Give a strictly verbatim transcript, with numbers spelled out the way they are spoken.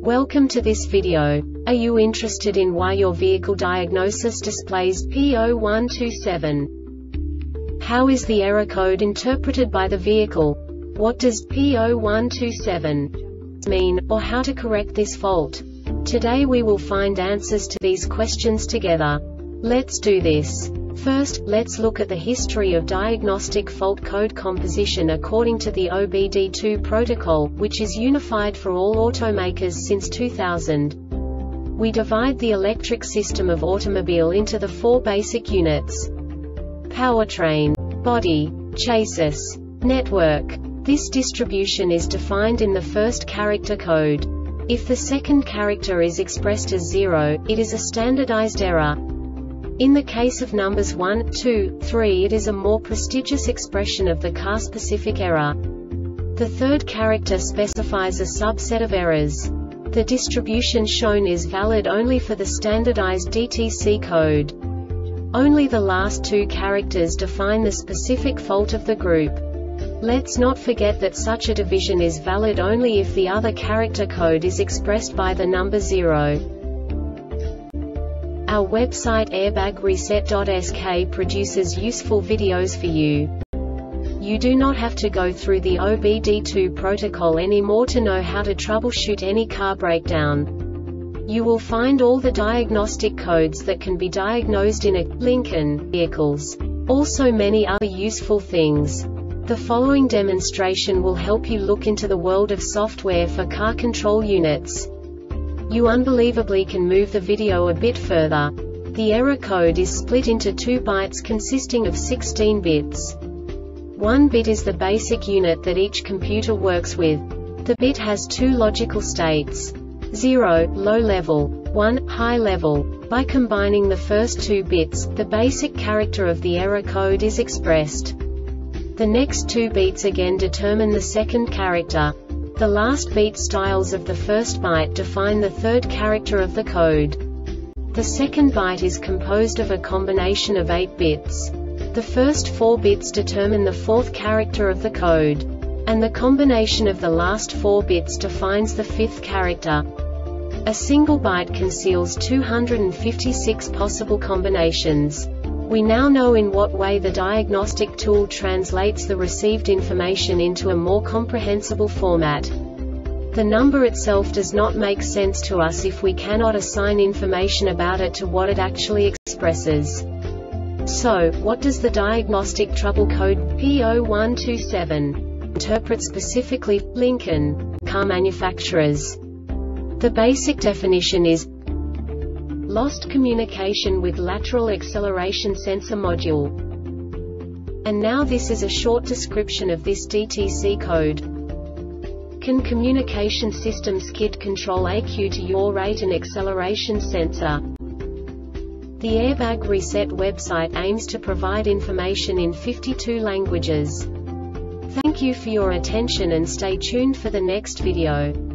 Welcome to this video. Are you interested in why your vehicle diagnosis displays P zero one two seven? How is the error code interpreted by the vehicle? What does P zero one two seven mean, or how to correct this fault? Today we will find answers to these questions together. Let's do this. First, let's look at the history of diagnostic fault code composition according to the O B D two protocol, which is unified for all automakers since two thousand. We divide the electric system of automobile into the four basic units: powertrain, body, chassis, network. This distribution is defined in the first character code. If the second character is expressed as zero, it is a standardized error. In the case of numbers one, two, three, it is a more prestigious expression of the car-specific error. The third character specifies a subset of errors. The distribution shown is valid only for the standardized D T C code. Only the last two characters define the specific fault of the group. Let's not forget that such a division is valid only if the other character code is expressed by the number zero. Our website airbag reset dot S K produces useful videos for you. You do not have to go through the O B D two protocol anymore to know how to troubleshoot any car breakdown. You will find all the diagnostic codes that can be diagnosed in a Lincoln vehicles. Also many other useful things. The following demonstration will help you look into the world of software for car control units. You unbelievably can move the video a bit further. The error code is split into two bytes consisting of sixteen bits. One bit is the basic unit that each computer works with. The bit has two logical states: zero, low level, one, high level. By combining the first two bits, the basic character of the error code is expressed. The next two bits again determine the second character. The last beat styles of the first byte define the third character of the code. The second byte is composed of a combination of eight bits. The first four bits determine the fourth character of the code. And the combination of the last four bits defines the fifth character. A single byte conceals two hundred fifty-six possible combinations. We now know in what way the diagnostic tool translates the received information into a more comprehensible format. The number itself does not make sense to us if we cannot assign information about it to what it actually expresses. So, what does the diagnostic trouble code P zero one two seven interpret specifically for Lincoln car manufacturers? The basic definition is lost communication with lateral acceleration sensor module. And now this is a short description of this D T C code. Can communication system skid control A Q to yaw rate and acceleration sensor? The Airbag Reset website aims to provide information in fifty-two languages. Thank you for your attention and stay tuned for the next video.